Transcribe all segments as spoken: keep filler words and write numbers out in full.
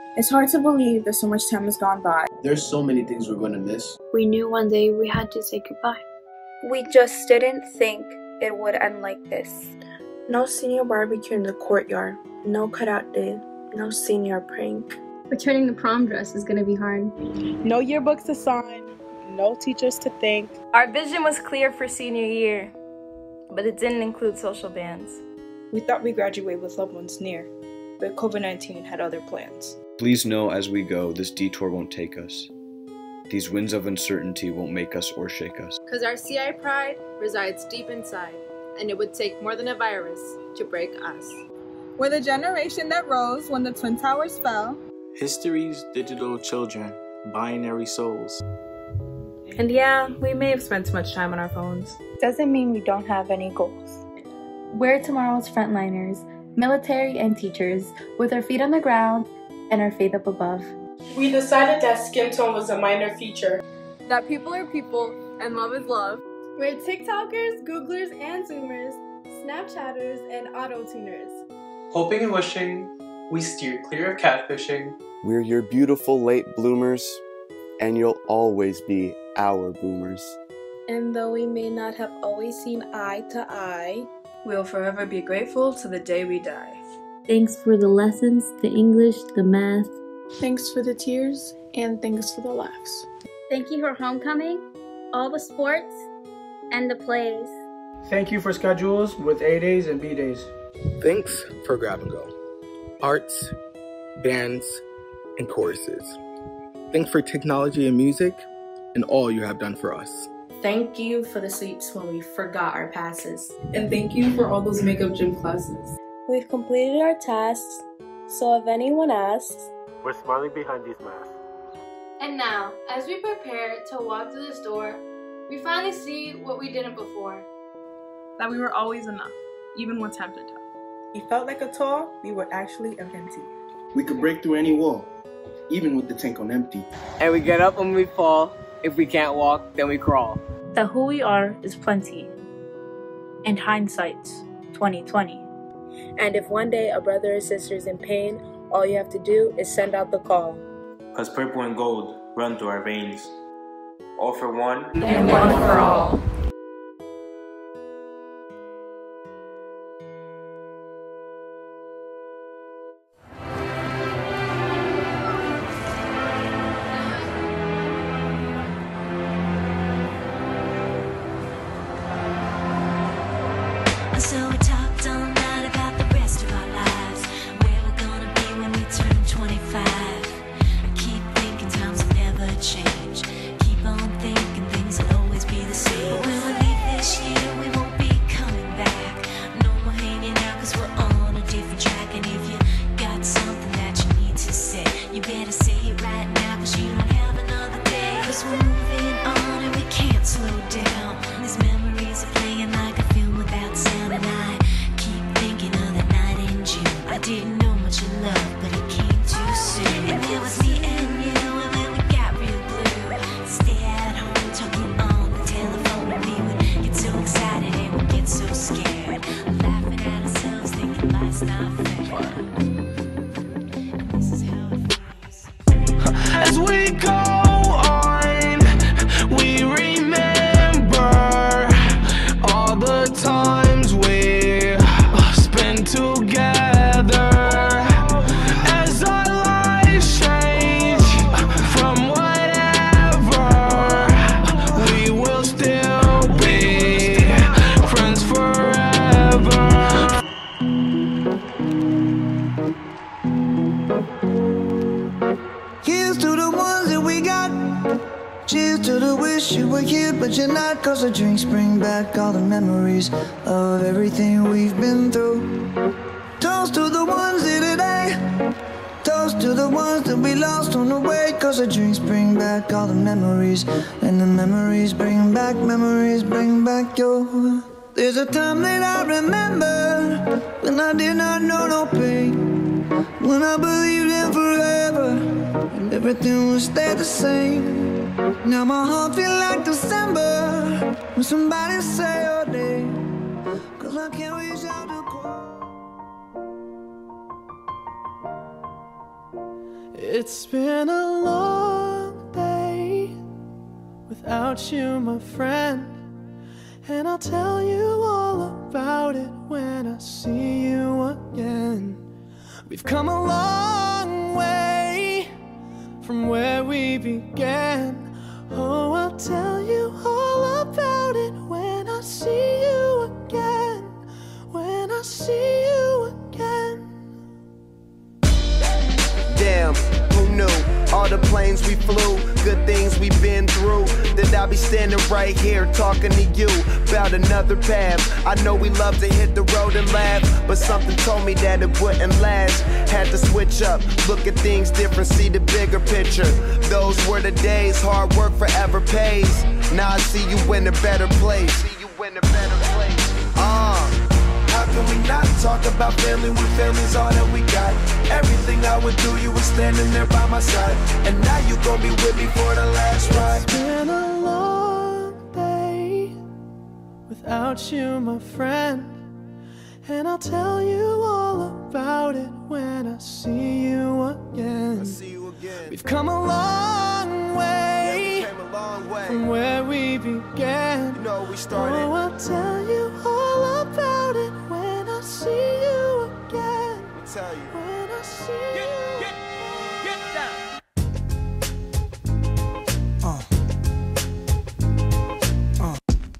It's hard to believe that so much time has gone by. There's so many things we're going to miss. We knew one day we had to say goodbye. We just didn't think it would end like this. No senior barbecue in the courtyard, no cutout day, no senior prank. Returning the prom dress is gonna be hard. No yearbooks to sign, no teachers to thank. Our vision was clear for senior year, but it didn't include social bands. We thought we'd graduate with loved ones near, but COVID nineteen had other plans. Please know as we go, this detour won't take us. These winds of uncertainty won't make us or shake us. Because our C I pride resides deep inside, and it would take more than a virus to break us. We're the generation that rose when the Twin Towers fell. History's digital children, binary souls. And yeah, we may have spent too much time on our phones. Doesn't mean we don't have any goals. We're tomorrow's frontliners, military and teachers, with our feet on the ground and our faith up above. We decided that skin tone was a minor feature. That people are people and love is love. We're TikTokers, Googlers, and Zoomers, Snapchatters, and auto-tuners. Hoping and wishing, we steer clear of catfishing. We're your beautiful late bloomers, and you'll always be our boomers. And though we may not have always seen eye to eye, we'll forever be grateful to the day we die. Thanks for the lessons, the English, the math. Thanks for the tears, and thanks for the laughs. Thank you for homecoming, all the sports, and the plays. Thank you for schedules with A days and B days. Thanks for grab and go, arts, bands, and choruses. Thanks for technology and music, and all you have done for us. Thank you for the sleeps when we forgot our passes. And thank you for all those makeup gym classes. We've completed our tasks, so if anyone asks, we're smiling behind these masks. And now, as we prepare to walk through this door, we finally see what we didn't before. That we were always enough, even when times are tough. We felt like a tour, we were actually a venti. We could break through any wall, even with the tank on empty. And we get up when we fall. If we can't walk, then we crawl. That who we are is plenty. And hindsight's twenty twenty. And if one day a brother or sister is in pain, all you have to do is send out the call. Cause purple and gold run through our veins. All for one, and one for all. So we talked all night about the rest of our lives, where we're gonna be when we turn twenty-five. I keep thinking times will never change. Keep on thinking things will always be the same. But when we leave this year, we won't be coming back. No more hanging out, cause we're on a different track. And if you got something that you need to say, you better say it right now, cause you don't have another day. Cause we're moving on and we can't slow down. These memories are playing like a film without sound. And I keep thinking of that night in June. I didn't know much of love, but it came too soon. And there was me and you, and then we got real blue. Stay at home talking on the telephone, and we would get so excited and we'd get so scared, laughing at ourselves, thinking life's not fair. And this is how it feels. As we go on, we remember all the times we spent together. As our lives change from whatever, we will still be friends forever. Here's to the ones that we got. Cheers to the wish you were here but you're not. Cause the drinks bring back all the memories of everything we've been through. Toast to the ones here today. Toast to the ones that we lost on the way. Cause the drinks bring back all the memories. And the memories bring back, memories bring back your. There's a time that I remember when I did not know no pain, when I believed in forever and everything would stay the same. Now my heart feel like December when somebody say your name, cause I can't reach out to call. It's been a long day without you, my friend, and I'll tell you all about it when I see you again. We've come a long way from where we began. Oh, I'll tell you all about it when I see you again. When I see you again. Damn, who knew? All the planes we flew, good things we've been through. That I'll be standing right here talking to you about another path. I know we love to hit the road and laugh, but something told me that it wouldn't last. Had to switch up, look at things different, see the bigger picture. Those were the days, hard work forever pays. Now I see you in a better place. See you in a better place. Uh. How can we not talk about family when family's all that we got? Everything I would do, you were standing there by my side, and now you gon' be with me for the last ride. It's been a long day without you, my friend, and I'll tell you all about it when I see you again. I see you again. We've come a long way, yeah, we came a long way from where we began. You know we started. Oh, I'll tell you all about it when I see you again. I'll tell you. When I see get, you get, get down. Uh. Uh.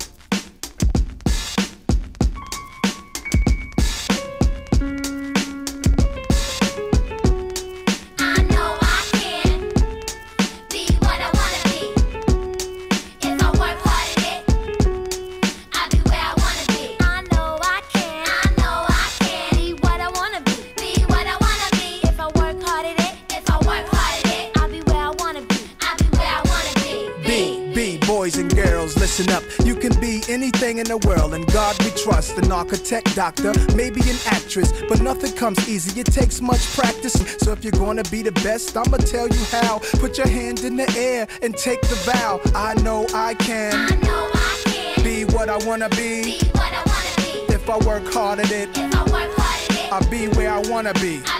I know I can be what I wanna be. If I work hard at it, I'll be where I wanna be. I know I can, I know I can be what I wanna be. Be what I wanna be. If I work hard at it, if I work hard at it, I'll be where I wanna be. I'll be where I wanna be. Be, be, boys and girls, listen up. You can be anything in the world, and God we trust. An architect, doctor, maybe an actress, but nothing comes easy, it takes much practice. So if you're gonna be the best, I'ma tell you how. Put your hand in the air and take the vow. I know I can, I know I can be what I wanna be. be what I wanna be. If I work hard at it, If I work hard at it, I'll be where I wanna be. I'll